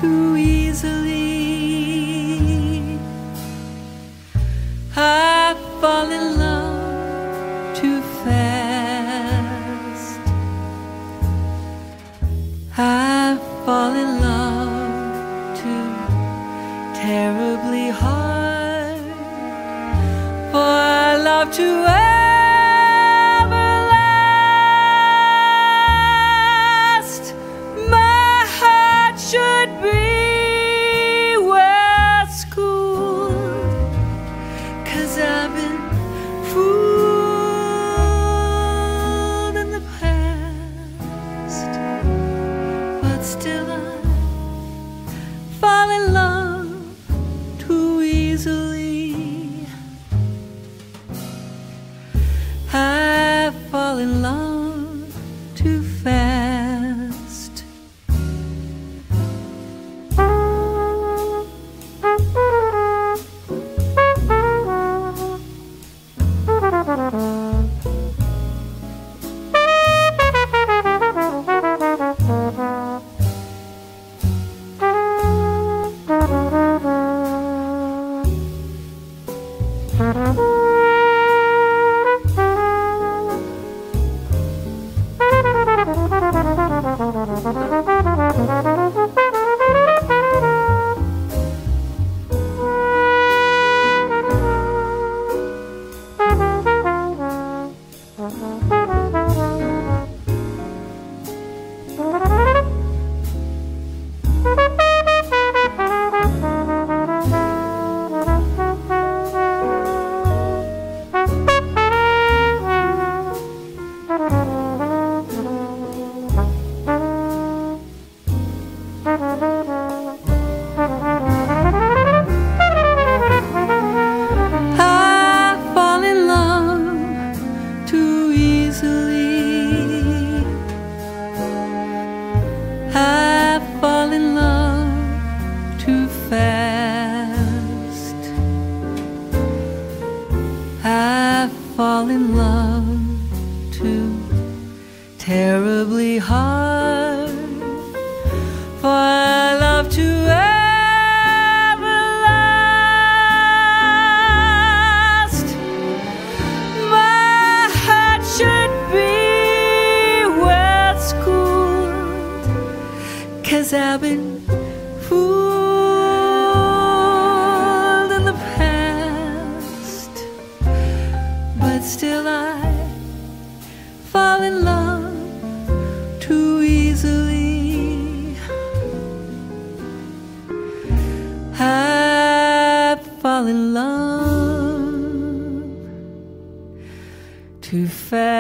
too easily. I fall in love too fast. I fall in love too terribly hard for our love to ever last. My heart should be well schooled, 'cause I've been fooled in the past, but still I fall in love too easily. I fall in love too fast. Terribly hard for our love to ever last. My heart should be well schooled, 'cause I've been fooled in the past, but still I fall in love too easily. I fall in love too fast.